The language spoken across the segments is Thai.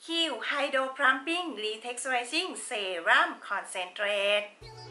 Q Hydro Plumping Retexturizing Serum Concentrate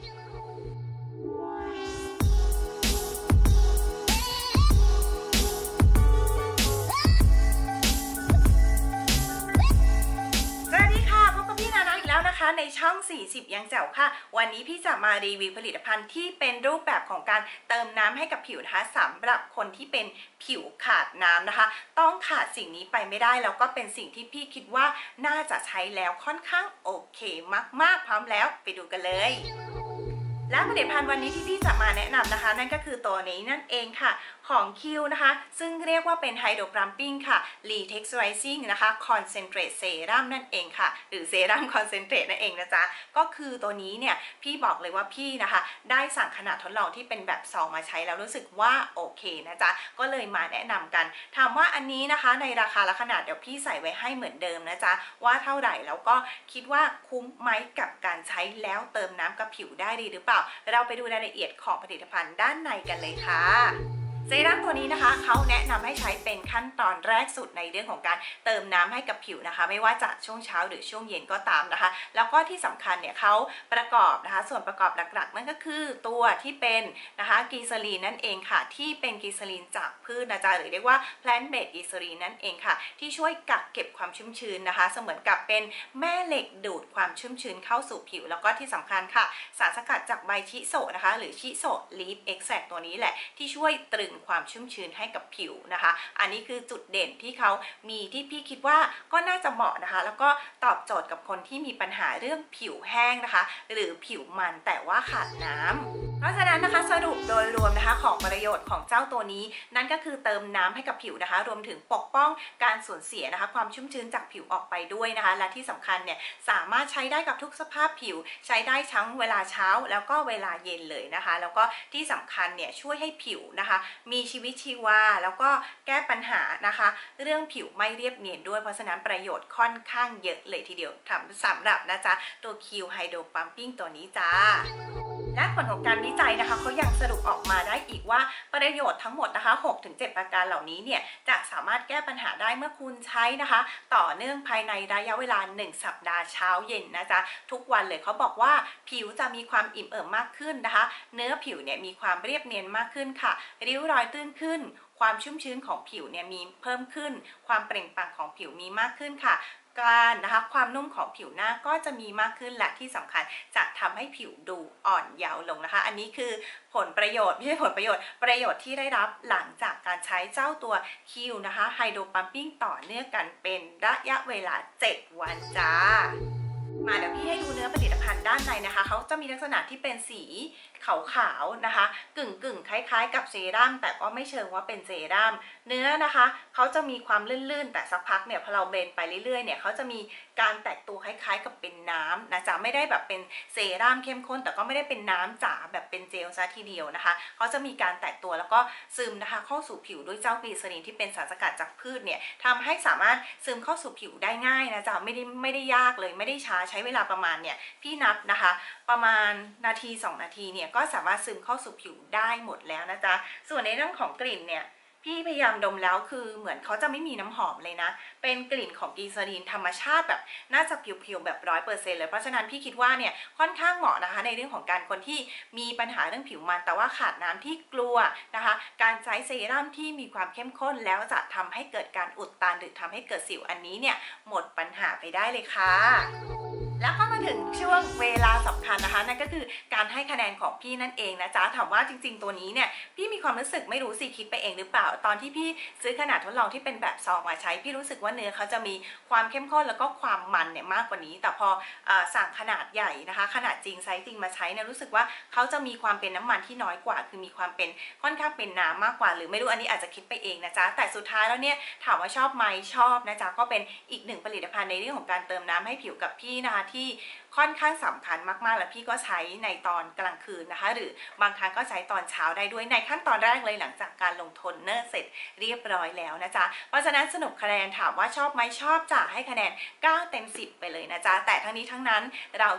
ในช่อง40ยังแจ๋วค่ะวันนี้พี่จะมารีวิวผลิตภัณฑ์ที่เป็นรูปแบบของการเติมน้ำให้กับผิวนะคะสำหรับคนที่เป็นผิวขาดน้ำนะคะต้องขาดสิ่งนี้ไปไม่ได้แล้วก็เป็นสิ่งที่พี่คิดว่าน่าจะใช้แล้วค่อนข้างโอเคมากๆพร้อมแล้วไปดูกันเลยและผลิตภัณฑ์วันนี้ที่พี่จะมาแนะนำนะคะนั่นก็คือตัวนี้นั่นเองค่ะของ Q นะคะซึ่งเรียกว่าเป็น Hydro Plumping ค่ะ Retexturizing นะคะ Concentrate Serum นั่นเองค่ะหรือ Serum Concentrate นั่นเองนะจ๊ะก็คือตัวนี้เนี่ยพี่บอกเลยว่าพี่นะคะได้สั่งขนาดทดลองที่เป็นแบบซองมาใช้แล้วรู้สึกว่าโอเคนะจ๊ะก็เลยมาแนะนำกันถามว่าอันนี้นะคะในราคาและขนาดเดี๋ยวพี่ใส่ไว้ให้เหมือนเดิมนะจ๊ะว่าเท่าไหร่แล้วก็คิดว่าคุ้มไหมกับการใช้แล้วเติมน้ำกับผิวได้ดีหรือเปล่าเราไปดูรายละเอียดของผลิตภัณฑ์ด้านในกันเลยค่ะเซรั่มตัวนี้นะคะเขาแนะนำให้ใช้เป็นขั้นตอนแรกสุดในเรื่องของการเติมน้ำให้กับผิวนะคะไม่ว่าจะช่วงเช้าหรือช่วงเย็นก็ตามนะคะแล้วก็ที่สำคัญเนี่ยเขาประกอบนะคะส่วนประกอบหลักๆนั่นก็คือตัวที่เป็นนะคะกีซาลีนนั่นเองค่ะที่เป็นกีซาลีนจากพืชนะจ๊ะหรือเรียกว่า plant based กีซาลีนนั่นเองค่ะที่ช่วยกักเก็บความชุ่มชื้นนะคะเสมือนกับเป็นแม่เหล็กดูดความชุ่มชื้นเข้าสู่ผิวแล้วก็ที่สำคัญค่ะสารสกัดจากใบชิโซะนะคะหรือชิโซะลีฟเอ็กแซคตัวนี้แหละที่ช่วยตรึงความชุ่มชื้นให้กับผิวนะคะอันนี้คือจุดเด่นที่เขามีที่พี่คิดว่าก็น่าจะเหมาะนะคะแล้วก็ตอบโจทย์กับคนที่มีปัญหาเรื่องผิวแห้งนะคะหรือผิวมันแต่ว่าขาดน้ำเพราะฉะนั้นนะคะสรุปโดยรวมนะคะของประโยชน์ของเจ้าตัวนี้นั่นก็คือเติมน้ำให้กับผิวนะคะรวมถึงปกป้องการสูญเสียนะคะความชุ่มชื้นจากผิวออกไปด้วยนะคะและที่สำคัญเนี่ยสามารถใช้ได้กับทุกสภาพผิวใช้ได้ทั้งเวลาเช้าแล้วก็เวลาเย็นเลยนะคะแล้วก็ที่สำคัญเนี่ยช่วยให้ผิวนะคะมีชีวิตชีวาแล้วก็แก้ปัญหานะคะเรื่องผิวไม่เรียบเนียนด้วยเพราะฉะนั้นประโยชน์ค่อนข้างเยอะเลยทีเดียวสำหรับนะจ๊ะตัว Q Hydro Plumping ตัวนี้จ้าและผลของการวิจัยนะคะเขายังสรุปออกมาได้อีกว่าประโยชน์ทั้งหมดนะคะ 6-7 ประการเหล่านี้เนี่ยจะสามารถแก้ปัญหาได้เมื่อคุณใช้นะคะต่อเนื่องภายในระยะเวลา1 สัปดาห์เช้าเย็นนะจ๊ะทุกวันเลยเขาบอกว่าผิวจะมีความอิ่มเอิบมากขึ้นนะคะเนื้อผิวเนี่ยมีความเรียบเนียนมากขึ้นค่ะริ้วรอยตื้นขึ้นความชุ่มชื้นของผิวเนี่ยมีเพิ่มขึ้นความเปล่งปลั่งของผิวมีมากขึ้นค่ะการนะคะความนุ่มของผิวหน้าก็จะมีมากขึ้นและที่สำคัญจะทำให้ผิวดูอ่อนเยาว์ลงนะคะอันนี้คือผลประโยชน์ไม่ใช่ผลประโยชน์ที่ได้รับหลังจากการใช้เจ้าตัว Q นะคะไฮโดรปั๊มปิ้งต่อเนื่องกันเป็นระยะเวลา7 วันจ้ามาเดี๋ยวพี่ให้ดูเนื้อผลิตภัณฑ์ด้านในนะคะเขาจะมีลักษณะที่เป็นสีขาวๆนะคะกึ่งคล้ายๆกับเซรั่มแต่ก็ไม่เชิงว่าเป็นเซรั่มเนื้อนะคะเขาจะมีความลื่นๆแต่สักพักเนี่ยพอเราเบลนไปเรื่อยๆเนี่ยเขาจะมีการแตกตัวคล้ายๆกับเป็นน้ำนะจ๊ะไม่ได้แบบเป็นเซรั่มเข้มข้นแต่ก็ไม่ได้เป็นน้ำจ๋าแบบเป็นเจลซะทีเดียวนะคะเขาจะมีการแตกตัวแล้วก็ซึมนะคะเข้าสู่ผิวด้วยเจ้ากลีเซอรีนที่เป็นสารสกัดจากพืชเนี่ยทำให้สามารถซึมเข้าสู่ผิวได้ง่ายนะจ๊ะไม่ได้ยากเลยไม่ได้ช้าใช้เวลาประมาณเนี่ยพี่นับนะคะประมาณนาที2 นาทีเนี่ยก็สามารถซึมเข้าสู่ผิวได้หมดแล้วนะจ๊ะส่วนในเรื่องของกลิ่นเนี่ยพี่พยายามดมแล้วคือเหมือนเขาจะไม่มีน้ำหอมเลยนะเป็นกลิ่นของกีซาลีนธรรมชาติแบบน่าจะเพียวๆแบบ100%เลยเพราะฉะนั้นพี่คิดว่าเนี่ยค่อนข้างเหมาะนะคะในเรื่องของการคนที่มีปัญหาเรื่องผิวมันแต่ว่าขาดน้ำที่กลัวนะคะการใช้เซรั่มที่มีความเข้มข้นแล้วจะทำให้เกิดการอุดตันหรือทำให้เกิดสิวอันนี้เนี่ยหมดปัญหาไปได้เลยค่ะแล้วก็มาถึงช่วงเวลาสำคัญนะคะนั่นก็คือการให้คะแนนของพี่นั่นเองนะจ๊ะถามว่าจริงๆตัวนี้เนี่ยพี่มีความรู้สึกไม่รู้สิคิดไปเองหรือเปล่าตอนที่พี่ซื้อขนาดทดลองที่เป็นแบบซองมาใช้พี่รู้สึกว่าเนื้อเขาจะมีความเข้มข้นแล้วก็ความมันเนี่ยมากกว่านี้แต่พอสั่งขนาดใหญ่นะคะขนาดจริงไซส์จริงมาใช้เนี่ยรู้สึกว่าเขาจะมีความเป็นน้ำมันที่น้อยกว่าคือมีความเป็นค่อนข้างเป็นน้ำมากกว่าหรือไม่รู้อันนี้อาจจะคิดไปเองนะจ๊ะแต่สุดท้ายแล้วเนี่ยถามว่าชอบไหมชอบนะจ๊ะก็เป็นอีกหนึ่งผลิตภัณฑ์ในเรื่องของการเติมน้ำให้ผิวกับพี่นะคะที่ค่อนข้างสำคัญมากๆและพี่ก็ใช้ในตอนกลางคืนนะคะหรือบางครั้งก็ใช้ตอนเช้าได้ด้วยในขั้นตอนแรกเลยหลังจากการลงโทนเนอร์เสร็จเรียบร้อยแล้วนะจ๊ะเพราะฉะนั้นสรุปคะแนนถามว่าชอบไหมชอบจะให้คะแนน9 เต็ม 10ไปเลยนะจ๊ะแต่ทั้งนี้ทั้งนั้นเราจะ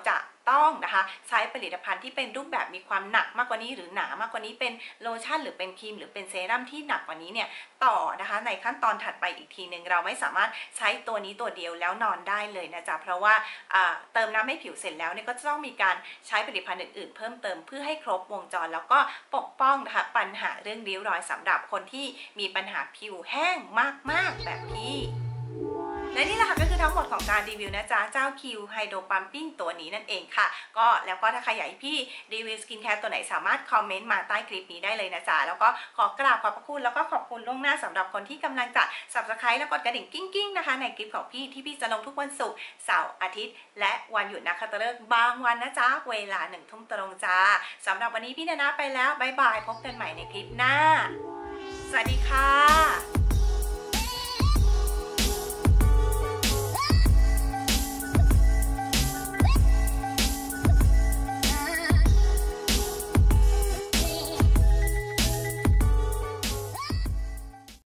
ต้องนะคะใช้ผลิตภัณฑ์ที่เป็นรูปแบบมีความหนักมากกว่านี้หรือหนามากกว่านี้เป็นโลชั่นหรือเป็นครีมหรือเป็นเซรั่มที่หนักกว่านี้เนี่ยต่อนะคะในขั้นตอนถัดไปอีกทีหนึ่งเราไม่สามารถใช้ตัวนี้ตัวเดียวแล้วนอนได้เลยนะจ๊ะเพราะว่าเติมน้ำให้ผิวเสร็จแล้วเนี่ยก็จะต้องมีการใช้ผลิตภัณฑ์อื่นๆเพิ่มเติมเพื่อให้ครบวงจรแล้วก็ปกป้องนะคะปัญหาเรื่องริ้วรอยสำหรับคนที่มีปัญหาผิวแห้งมากๆแบบพี่และนี่แหละค่ะก็คือทั้งหมดของการรีวิวนะจ๊ะเจ้าคิวไฮโดรปั๊มปิ้งตัวนี้นั่นเองค่ะก็แล้วก็ถ้าใครอยากให้พี่รีวิวสกินแคร์ตัวไหนสามารถคอมเมนต์มาใต้คลิปนี้ได้เลยนะจ๊ะแล้วก็ขอกราบขอบพระคุณแล้วก็ขอบคุณล่วงหน้าสำหรับคนที่กำลังจะ Subscribe และกดกระดิ่งกิ้งๆนะคะในคลิปของพี่ที่พี่จะลงทุกวันศุกร์เสาร์อาทิตย์และวันหยุดนักขัตฤกษ์บางวันนะจ๊ะเวลา1 ทุ่มตรงจ้าสำหรับวันนี้พี่นานาไปแล้วบ๊ายบายพบกันใหม่ในคลิปหน้าสวัสดีค่ะ